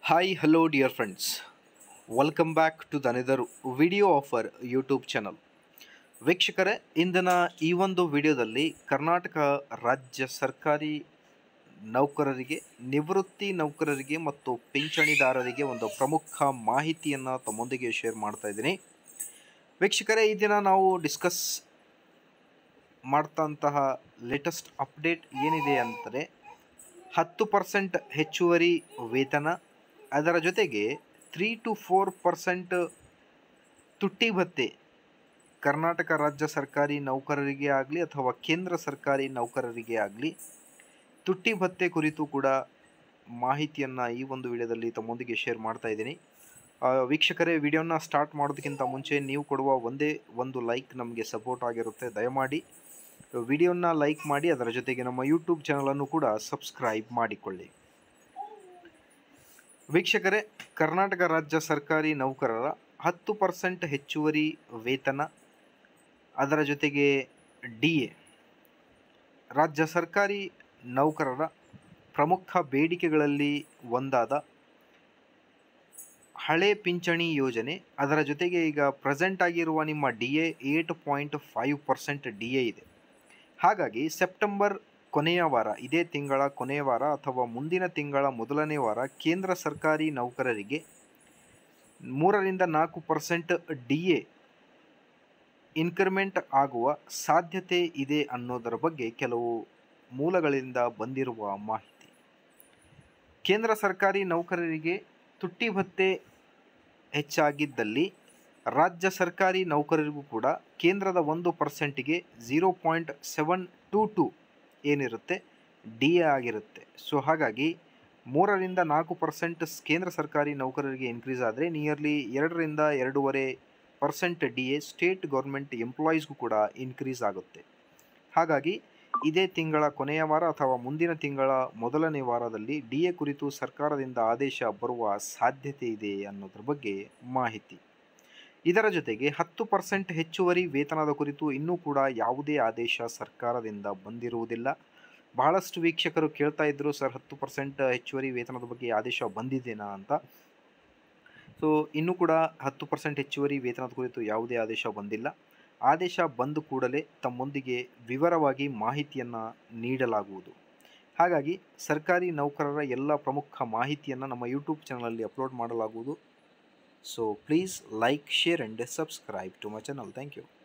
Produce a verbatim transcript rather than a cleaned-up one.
Hi, hello, dear friends. Welcome back to the another video of our YouTube channel. ವೀಕ್ಷಕರೇ, ಇಂದಿನ ಈ ಒಂದು ವಿಡಿಯೋದಲ್ಲಿ ಕರ್ನಾಟಕ ರಾಜ್ಯ ಸರ್ಕಾರಿ ನೌಕರರಿಗೆ, ನಿವೃತ್ತಿ ನೌಕರರಿಗೆ ಮತ್ತು ಪಿಂಚಣಿದಾರರಿಗೆ ಒಂದು ಪ್ರಮುಖ ಮಾಹಿತಿಯನ್ನು ತಮ್ಮೊಂದಿಗೆ ಶೇರ್ ಮಾಡ್ತಾ ಇದ್ದೀನಿ. ವೀಕ್ಷಕರೇ, ಈ ದಿನ ನಾವು ಡಿಸ್ಕಸ್ ಮಾಡ್ತಂತಹ ಲೇಟೆಸ್ಟ್ ಅಪ್ಡೇಟ್ ಏನಿದೆ ಅಂದರೆ ಹತ್ತು ಪರ್ಸೆಂಟ್ ಹೆಚ್ಚುವರಿ ವೇತನ, ಅದರ ಜೊತೆಗೆ ತ್ರೀ ಟು ಫೋರ್ ಪರ್ಸೆಂಟ್ ತುಟ್ಟಿ ಭತ್ಯೆ ಕರ್ನಾಟಕ ರಾಜ್ಯ ಸರ್ಕಾರಿ ನೌಕರರಿಗೆ ಆಗಲಿ ಅಥವಾ ಕೇಂದ್ರ ಸರ್ಕಾರಿ ನೌಕರರಿಗೆ ಆಗಲಿ ತುಟ್ಟಿ ಭತ್ಯೆ ಕುರಿತು ಕೂಡ ಮಾಹಿತಿಯನ್ನು ಈ ಒಂದು ವಿಡಿಯೋದಲ್ಲಿ ತಮ್ಮೊಂದಿಗೆ ಶೇರ್ ಮಾಡ್ತಾ ಇದ್ದೀನಿ. ವೀಕ್ಷಕರೇ, ವಿಡಿಯೋನ ಸ್ಟಾರ್ಟ್ ಮಾಡೋದಕ್ಕಿಂತ ಮುಂಚೆ ನೀವು ಕೊಡುವ ಒಂದೇ ಒಂದು ಲೈಕ್ ನಮಗೆ ಸಪೋರ್ಟ್ ಆಗಿರುತ್ತೆ. ದಯಮಾಡಿ ವಿಡಿಯೋನ ಲೈಕ್ ಮಾಡಿ, ಅದರ ಜೊತೆಗೆ ನಮ್ಮ ಯೂಟ್ಯೂಬ್ ಚಾನಲನ್ನು ಕೂಡ ಸಬ್ಸ್ಕ್ರೈಬ್ ಮಾಡಿಕೊಳ್ಳಿ. ವೀಕ್ಷಕರೇ, ಕರ್ನಾಟಕ ರಾಜ್ಯ ಸರ್ಕಾರಿ ನೌಕರರ ಹತ್ತು ಪರ್ಸೆಂಟ್ ಹೆಚ್ಚುವರಿ ವೇತನ, ಅದರ ಜೊತೆಗೆ ಡಿ ಎ ರಾಜ್ಯ ಸರ್ಕಾರಿ ನೌಕರರ ಪ್ರಮುಖ ಬೇಡಿಕೆಗಳಲ್ಲಿ ಒಂದಾದ ಹಳೆ ಪಿಂಚಣಿ ಯೋಜನೆ, ಅದರ ಜೊತೆಗೆ ಈಗ ಪ್ರೆಸೆಂಟ್ ಆಗಿರುವ ನಿಮ್ಮ D A eight point five percent D A ಇದೆ. ಹಾಗಾಗಿ ಸೆಪ್ಟೆಂಬರ್ ಕೊನೆಯ ವಾರ, ಇದೇ ತಿಂಗಳ ಕೊನೆಯ ವಾರ ಅಥವಾ ಮುಂದಿನ ತಿಂಗಳ ಮೊದಲನೇ ವಾರ ಕೇಂದ್ರ ಸರ್ಕಾರಿ ನೌಕರರಿಗೆ ಮೂರರಿಂದ ನಾಲ್ಕು ಪರ್ಸೆಂಟ್ ಡಿ ಎ ಇನ್ಕ್ರಿಮೆಂಟ್ ಆಗುವ ಸಾಧ್ಯತೆ ಇದೆ ಅನ್ನೋದರ ಬಗ್ಗೆ ಕೆಲವು ಮೂಲಗಳಿಂದ ಬಂದಿರುವ ಮಾಹಿತಿ. ಕೇಂದ್ರ ಸರ್ಕಾರಿ ನೌಕರರಿಗೆ ತುಟ್ಟಿ ಭತ್ಯೆ ಹೆಚ್ಚಾಗಿದ್ದಲ್ಲಿ ರಾಜ್ಯ ಸರ್ಕಾರಿ ನೌಕರರಿಗೂ ಕೂಡ ಕೇಂದ್ರದ ಒಂದು ಪರ್ಸೆಂಟಿಗೆ zero point seven two to ಏನಿರುತ್ತೆ ಡಿ ಎ ಆಗಿರುತ್ತೆ. ಸೊ ಹಾಗಾಗಿ ಮೂರರಿಂದ ನಾಲ್ಕು ಪರ್ಸೆಂಟ್ ಕೇಂದ್ರ ಸರ್ಕಾರಿ ನೌಕರರಿಗೆ ಇನ್ಕ್ರೀಸ್ ಆದರೆ ನಿಯರ್ಲಿ ಎರಡರಿಂದ ಎರಡೂವರೆ percent D A state government ಎಂಪ್ಲಾಯೀಸ್ಗೂ ಕೂಡ ಇನ್ಕ್ರೀಸ್ ಆಗುತ್ತೆ. ಹಾಗಾಗಿ ಇದೇ ತಿಂಗಳ ಕೊನೆಯ ವಾರ ಅಥವಾ ಮುಂದಿನ ತಿಂಗಳ ಮೊದಲನೇ ವಾರದಲ್ಲಿ ಡಿ ಎ ಕುರಿತು ಸರ್ಕಾರದಿಂದ ಆದೇಶ ಬರುವ ಸಾಧ್ಯತೆ ಇದೆ ಅನ್ನೋದ್ರ ಬಗ್ಗೆ ಮಾಹಿತಿ. ಇದರ ಜೊತೆಗೆ ಹತ್ತು ಪರ್ಸೆಂಟ್ ಹೆಚ್ಚುವರಿ ವೇತನದ ಕುರಿತು ಇನ್ನೂ ಕೂಡ ಯಾವುದೇ ಆದೇಶ ಸರ್ಕಾರದಿಂದ ಬಂದಿರುವುದಿಲ್ಲ. ಬಹಳಷ್ಟು ವೀಕ್ಷಕರು ಕೇಳ್ತಾ ಇದ್ದರು, ಸರ್ ಹತ್ತು ಪರ್ಸೆಂಟ್ ಹೆಚ್ಚುವರಿ ವೇತನದ ಬಗ್ಗೆ ಆದೇಶ ಬಂದಿದೆನಾ ಅಂತ. ಸೊ ಇನ್ನೂ ಕೂಡ ಹತ್ತು ಪರ್ಸೆಂಟ್ ಹೆಚ್ಚುವರಿ ವೇತನದ ಕುರಿತು ಯಾವುದೇ ಆದೇಶ ಬಂದಿಲ್ಲ. ಆದೇಶ ಬಂದ ಕೂಡಲೇ ತಮ್ಮೊಂದಿಗೆ ವಿವರವಾಗಿ ಮಾಹಿತಿಯನ್ನು ನೀಡಲಾಗುವುದು. ಹಾಗಾಗಿ ಸರ್ಕಾರಿ ನೌಕರರ ಎಲ್ಲ ಪ್ರಮುಖ ಮಾಹಿತಿಯನ್ನು ನಮ್ಮ ಯೂಟ್ಯೂಬ್ ಚಾನಲಲ್ಲಿ ಅಪ್ಲೋಡ್ ಮಾಡಲಾಗುವುದು. So please like, share and subscribe to my channel. Thank you.